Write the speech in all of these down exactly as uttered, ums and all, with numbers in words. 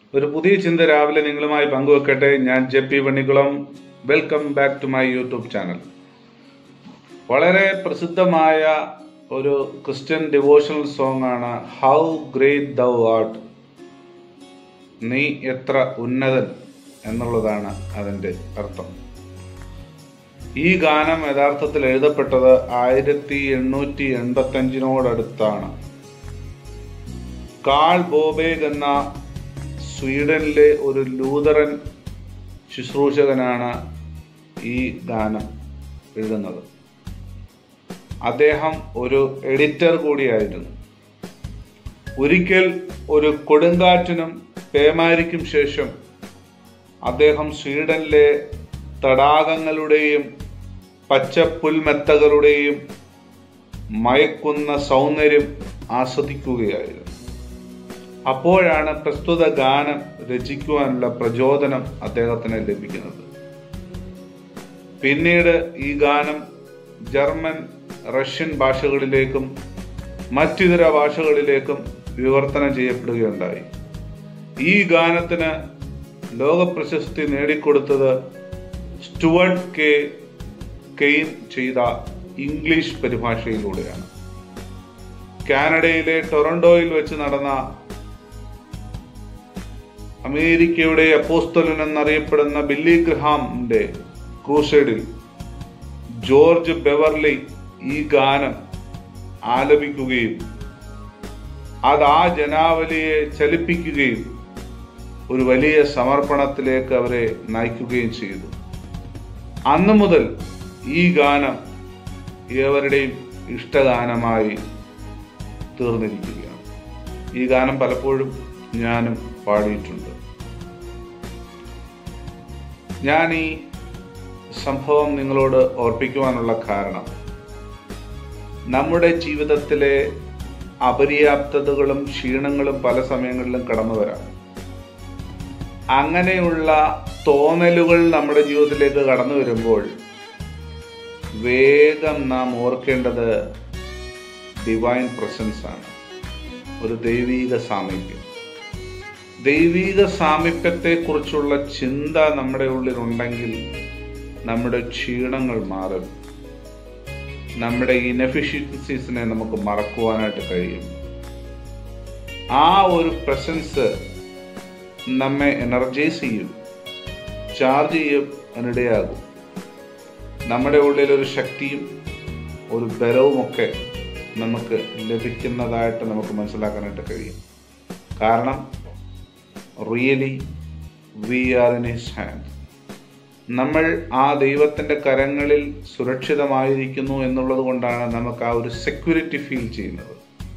ഒരു പുതിയ ചിന്ത രാവിലെ നിങ്ങളുമായി പങ്കുവെക്കട്ടെ. ഞാൻ J P Vannikulam. Welcome back to my YouTube channel. വളരെ പ്രസിദ്ധമായ ഒരു ക്രിസ്ത്യൻ ഡിവോഷണൽ സോങ് ആണ് ഹൗ ഗ്രേറ്റ് ദൗ ആർട്ട്. നീ എത്ര ഉന്നതൻ എന്നുള്ളതാണ് അതിൻ്റെ അർത്ഥം. ഈ ഗാനം യഥാർത്ഥത്തിൽ എഴുതപ്പെട്ടത് ആയിരത്തി എണ്ണൂറ്റി എൺപത്തി അഞ്ചിനോടടുത്താണ്. കാൾ ബോബേഗ് എന്ന സ്വീഡനിലെ ഒരു ലൂതറൻ ശുശ്രൂഷകനാണ് ഈ ഗാനം എഴുതുന്നത്. അദ്ദേഹം ഒരു എഡിറ്റർ കൂടിയായിരുന്നു. ഒരിക്കൽ ഒരു കൊടുങ്കാറ്റിനും പേമാരിക്കും ശേഷം അദ്ദേഹം സ്വീഡനിലെ തടാകങ്ങളുടെയും പച്ചപ്പുൽമെത്തകളുടെയും മയക്കുന്ന സൗന്ദര്യം ആസ്വദിക്കുകയായിരുന്നു. അപ്പോഴാണ് പ്രസ്തുത ഗാനം രചിക്കുവാനുള്ള പ്രചോദനം അദ്ദേഹത്തിന് ലഭിക്കുന്നത്. പിന്നീട് ഈ ഗാനം ജർമ്മൻ, റഷ്യൻ ഭാഷകളിലേക്കും മറ്റിതര ഭാഷകളിലേക്കും വിവർത്തനം ചെയ്യപ്പെടുകയുണ്ടായി. ഈ ഗാനത്തിന് ലോകപ്രശസ്തി നേടിക്കൊടുത്തത് സ്റ്റുവർട്ട് കെ കെയ്ൻ ചെയ്ത ഇംഗ്ലീഷ് പരിഭാഷയിലൂടെയാണ്. കാനഡയിലെ ടൊറന്റോയിൽ വെച്ച് നടന്ന അമേരിക്കയുടെ അപ്പോസ്തലൻ എന്നറിയപ്പെടുന്ന ബില്ലി ഗ്രഹാമിന്റെ ക്രൂസൈഡിൽ ജോർജ് ബെവർലി ഈ ഗാനം ആലപിക്കുകയും അത് ആ ജനാവലിയെ ചലിപ്പിക്കുകയും ഒരു വലിയ സമർപ്പണത്തിലേക്ക് അവരെ നയിക്കുകയും ചെയ്തു. അന്നു മുതൽ ഈ ഗാനം ഏവരുടെയും ഇഷ്ടഗാനമായി തീർന്നിരിക്കുകയാണ്. ഈ ഗാനം പലപ്പോഴും ഞാനും പാടിയിട്ടുണ്ട്. ഞാൻ ഈ സംഭവം നിങ്ങളോട് ഓർപ്പിക്കുവാനുള്ള കാരണം, നമ്മുടെ ജീവിതത്തിലെ അപര്യാപ്തതകളും ക്ഷീണങ്ങളും പല സമയങ്ങളിലും കടന്നു വരാം. അങ്ങനെയുള്ള തോന്നലുകൾ നമ്മുടെ ജീവിതത്തിലേക്ക് കടന്നു വരുമ്പോൾ വേഗം നാം ഓർക്കേണ്ടത് ഡിവൈൻ പ്രസൻസ് ആണ്, ഒരു ദൈവീക സാമീപ്യം. ദൈവീക സാമീപ്യത്തെ കുറിച്ചുള്ള ചിന്ത നമ്മുടെ ഉള്ളിലുണ്ടെങ്കിൽ നമ്മുടെ ക്ഷീണങ്ങൾ മാറും. നമ്മുടെ ഇനഫിഷ്യൻസീസിനെ നമുക്ക് മറക്കുവാനായിട്ട് കഴിയും. ആ ഒരു പ്രസൻസ് നമ്മെ എനർജൈസ് ചെയ്യും, ചാർജ് ചെയ്യും, അതിനിടയാകും. നമ്മുടെ ഉള്ളിൽ ഒരു ശക്തിയും ഒരു ബലവുമൊക്കെ നമുക്ക് ലഭിക്കുന്നതായിട്ട് നമുക്ക് മനസ്സിലാക്കാനായിട്ട് കഴിയും. കാരണം really we are in his hand. നമ്മൾ ആ ദൈവത്തിൻ്റെ കരങ്ങളിൽ സുരക്ഷിതമായിരിക്കുന്നു എന്നുള്ളത് കൊണ്ടാണ് നമുക്ക് ആ ഒരു സെക്യൂരിറ്റി ഫീൽ ചെയ്യുന്നത്.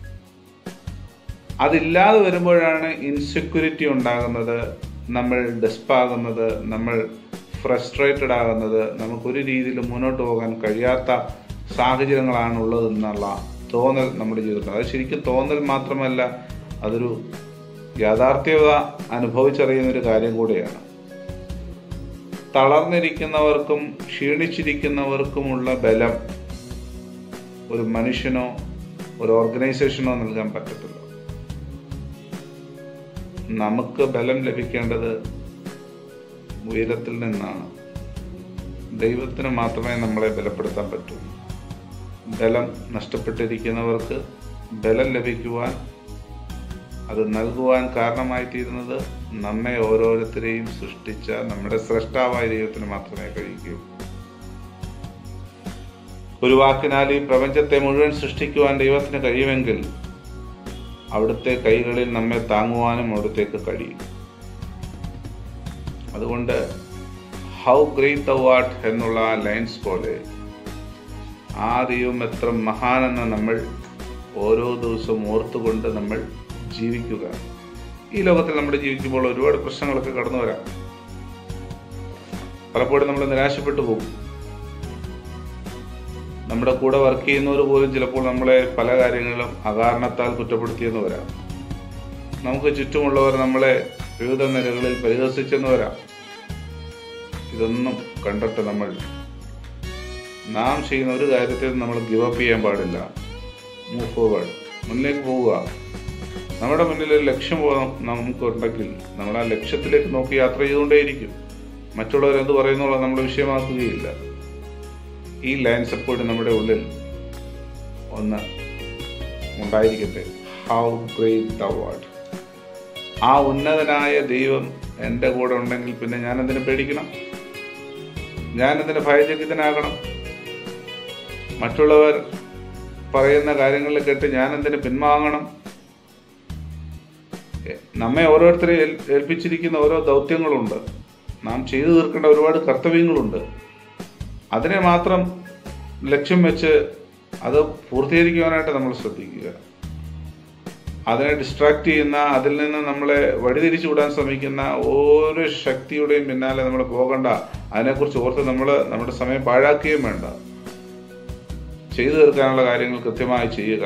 അതില്ലാതെ വരുമ്പോഴാണ് ഇൻസെക്യൂരിറ്റി ഉണ്ടാകുന്നത്, നമ്മൾ ഡെസ്പാകുന്നത്, നമ്മൾ ഫ്രസ്ട്രേറ്റഡ് ആകുന്നത്, നമുക്കൊരു രീതിയിൽ മുന്നോട്ട് പോകാൻ കഴിയാത്ത സാഹചര്യങ്ങളാണ് ഉള്ളതെന്നുള്ള തോന്നൽ നമ്മുടെ ജീവിതത്തിൽ. അത് ശരിക്കും തോന്നൽ മാത്രമല്ല, അതൊരു യാഥാർത്ഥ്യത അനുഭവിച്ചറിയുന്നൊരു കാര്യം കൂടിയാണ്. തളർന്നിരിക്കുന്നവർക്കും ക്ഷീണിച്ചിരിക്കുന്നവർക്കുമുള്ള ബലം ഒരു മനുഷ്യനോ ഒരു ഓർഗനൈസേഷനോ നൽകാൻ പറ്റത്തില്ല. നമുക്ക് ബലം ലഭിക്കേണ്ടത് ഉയരത്തിൽ നിന്നാണ്. ദൈവത്തിന് മാത്രമേ നമ്മളെ ബലപ്പെടുത്താൻ പറ്റൂ. ബലം നഷ്ടപ്പെട്ടിരിക്കുന്നവർക്ക് ബലം ലഭിക്കുവാൻ, അത് നൽകുവാൻ കാരണമായി തീരുന്നത് നമ്മെ ഓരോരുത്തരെയും സൃഷ്ടിച്ച നമ്മുടെ സ്രഷ്ടാവായ ദൈവത്തിന് മാത്രമേ കഴിയൂ. ഒരു വാക്കിനാൽ ഈ പ്രപഞ്ചത്തെ മുഴുവൻ സൃഷ്ടിക്കുവാൻ ദൈവത്തിന് കഴിയുമെങ്കിൽ അവിടുത്തെ കൈകളിൽ നമ്മെ താങ്ങുവാനും അവിടുത്തേക്ക് കഴിയും. അതുകൊണ്ട് ഹൗ ഗ്രേറ്റ് ദൗ ആർട്ട് എന്നുള്ള ആ ലൈൻസ് പോലെ ആ ദൈവം എത്ര മഹാനെന്ന് നമ്മൾ ഓരോ ദിവസവും ഓർത്തുകൊണ്ട് നമ്മൾ ജീവിക്കുക. ഈ ലോകത്തിൽ നമ്മൾ ജീവിക്കുമ്പോൾ ഒരുപാട് പ്രശ്നങ്ങളൊക്കെ കടന്നു വരാം. പലപ്പോഴും നമ്മൾ നിരാശപ്പെട്ടു പോകും. നമ്മുടെ കൂടെ വർക്ക് ചെയ്യുന്നവർ പോലും ചിലപ്പോൾ നമ്മളെ പല കാര്യങ്ങളിലും അകാരണത്താൽ കുറ്റപ്പെടുത്തിയെന്ന് വരാം. നമുക്ക് ചുറ്റുമുള്ളവർ നമ്മളെ വിവിധ നിലകളിൽ പരിഹസിച്ചെന്ന് വരാം. ഇതൊന്നും കണ്ടിട്ട് നമ്മൾ നാം ചെയ്യുന്ന ഒരു കാര്യത്തിൽ നമ്മൾ ഗിവ് അപ്പ് ചെയ്യാൻ പാടില്ല. മൂവ് ഫോർവേഡ്, മുന്നിലേക്ക് പോവുക. നമ്മുടെ മുന്നിൽ ഒരു ലക്ഷ്യബോധം നമുക്കുണ്ടെങ്കിൽ നമ്മൾ ആ ലക്ഷ്യത്തിലേക്ക് നോക്കി യാത്ര ചെയ്തുകൊണ്ടേയിരിക്കും. മറ്റുള്ളവർ എന്ത് പറയുന്നുള്ള നമ്മൾ വിഷയമാക്കുകയില്ല. ഈ ലൈൻസ് എപ്പോഴും നമ്മുടെ ഉള്ളിൽ ഒന്ന് ഉണ്ടായിരിക്കട്ടെ. How great thou art. ആ ഉന്നതനായ ദൈവം എൻ്റെ കൂടെ ഉണ്ടെങ്കിൽ പിന്നെ ഞാൻ എന്തിനു പേടിക്കണം? ഞാൻ എന്തിനു ഭയചകിതനാകണം? മറ്റുള്ളവർ പറയുന്ന കാര്യങ്ങളിൽ കേട്ട് ഞാൻ എന്തിനു പിൻവാങ്ങണം? നമ്മെ ഓരോരുത്തരെ ഏൽപ്പിച്ചിരിക്കുന്ന ഓരോ ദൗത്യങ്ങളുണ്ട്. നാം ചെയ്തു തീർക്കേണ്ട ഒരുപാട് കർത്തവ്യങ്ങളുണ്ട്. അതിനെ മാത്രം ലക്ഷ്യം വെച്ച് അത് പൂർത്തീകരിക്കുവാനായിട്ട് നമ്മൾ ശ്രദ്ധിക്കുക. അതിനെ ഡിസ്ട്രാക്ട് ചെയ്യുന്ന, അതിൽ നിന്ന് നമ്മളെ വഴിതിരിച്ചു വിടാൻ ശ്രമിക്കുന്ന ഓരോ ശക്തിയുടെയും പിന്നാലെ നമ്മൾ പോകണ്ട. അതിനെക്കുറിച്ച് ഓർത്ത് നമ്മൾ നമ്മുടെ സമയം പാഴാക്കുകയും വേണ്ട. ചെയ്തു തീർക്കാനുള്ള കാര്യങ്ങൾ കൃത്യമായി ചെയ്യുക.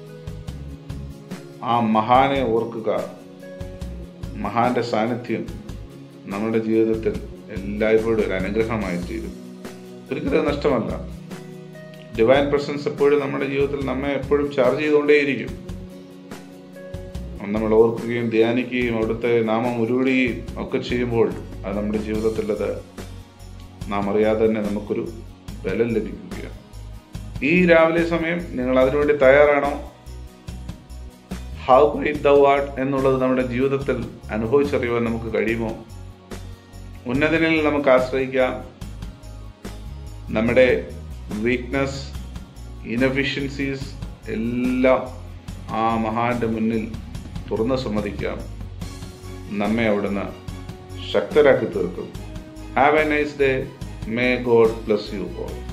ആ മഹാനെ ഓർക്കുക. മഹാന്റെ സാന്നിധ്യം നമ്മുടെ ജീവിതത്തിൽ എല്ലായ്പ്പോഴും ഒരു അനുഗ്രഹമായി തീരും. ഒരിക്കലും നഷ്ടമല്ല. ഡിവൈൻ പ്രസൻസ് എപ്പോഴും നമ്മുടെ ജീവിതത്തിൽ നമ്മെ എപ്പോഴും ചാർജ് ചെയ്തുകൊണ്ടേയിരിക്കും. നമ്മൾ ഓർക്കുകയും ധ്യാനിക്കുകയും അവിടുത്തെ നാമം ഉരുവിടുകയും ഒക്കെ ചെയ്യുമ്പോൾ അത് നമ്മുടെ ജീവിതത്തിൽ അത് നാം അറിയാതെ തന്നെ നമുക്കൊരു ബലം ലഭിക്കുകയാണ്. ഈ രാവിലെ സമയം നിങ്ങൾ അതിനുവേണ്ടി തയ്യാറാണോ? ഹൗ ഗ്രേറ്റ് ദൗ ആർട്ട് എന്നുള്ളത് നമ്മുടെ ജീവിതത്തിൽ അനുഭവിച്ചറിയുവാൻ നമുക്ക് കഴിയുമോ? ഉന്നതനിൽ നമുക്ക് ആശ്രയിക്കാം. നമ്മുടെ വീക്ക്നെസ്, ഇൻഎഫിഷ്യൻസീസ് എല്ലാം ആ മഹാന്റെ മുന്നിൽ തുറന്ന് സമ്മതിക്കാം. നമ്മെ അവിടുന്ന് ശക്തരാക്കി തീർക്കും. Have a nice day. May God bless you all.